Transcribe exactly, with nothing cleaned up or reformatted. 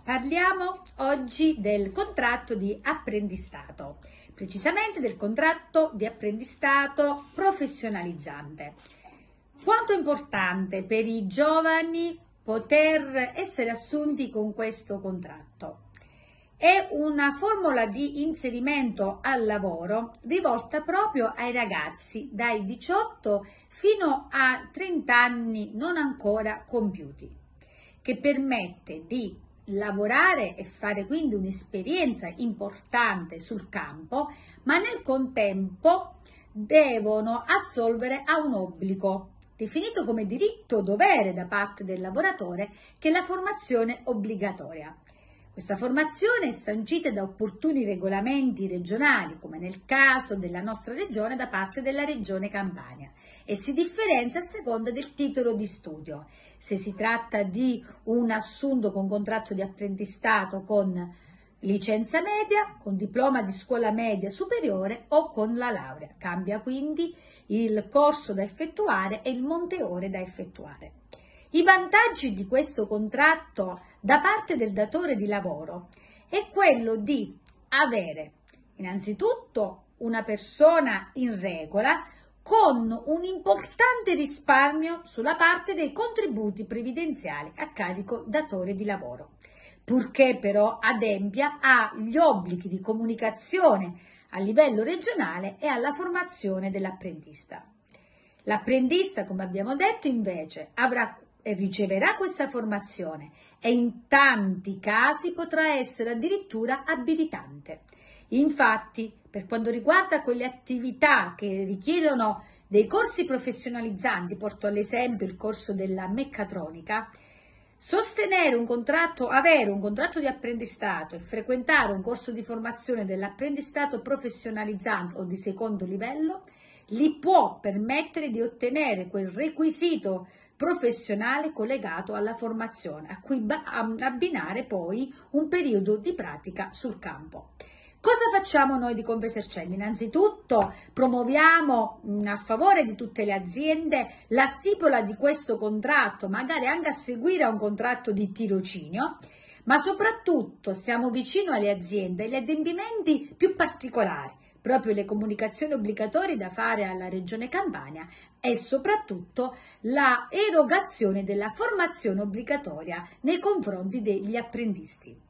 Parliamo oggi del contratto di apprendistato, precisamente del contratto di apprendistato professionalizzante. Quanto è importante per i giovani poter essere assunti con questo contratto? È una formula di inserimento al lavoro rivolta proprio ai ragazzi dai diciotto fino a trenta anni non ancora compiuti, che permette di lavorare e fare quindi un'esperienza importante sul campo, ma nel contempo devono assolvere a un obbligo definito come diritto-dovere da parte del lavoratore, che è la formazione obbligatoria. Questa formazione è sancita da opportuni regolamenti regionali, come nel caso della nostra regione da parte della Regione Campania, e si differenzia a seconda del titolo di studio, se si tratta di un assunto con contratto di apprendistato con licenza media, con diploma di scuola media superiore o con la laurea. Cambia quindi il corso da effettuare e il monte ore da effettuare. I vantaggi di questo contratto da parte del datore di lavoro è quello di avere innanzitutto una persona in regola con un importante risparmio sulla parte dei contributi previdenziali a carico datore di lavoro, purché però adempia agli obblighi di comunicazione a livello regionale e alla formazione dell'apprendista. L'apprendista, come abbiamo detto, invece avrà e riceverà questa formazione e in tanti casi potrà essere addirittura abilitante. Infatti, per quanto riguarda quelle attività che richiedono dei corsi professionalizzanti, porto all'esempio il corso della meccatronica, sostenere un contratto, avere un contratto di apprendistato e frequentare un corso di formazione dell'apprendistato professionalizzante o di secondo livello li può permettere di ottenere quel requisito professionale collegato alla formazione, a cui abbinare poi un periodo di pratica sul campo. Cosa facciamo noi di Confesercenti? Innanzitutto promuoviamo a favore di tutte le aziende la stipula di questo contratto, magari anche a seguire a un contratto di tirocinio, ma soprattutto siamo vicino alle aziende e agli adempimenti più particolari, proprio le comunicazioni obbligatorie da fare alla Regione Campania e soprattutto la erogazione della formazione obbligatoria nei confronti degli apprendisti.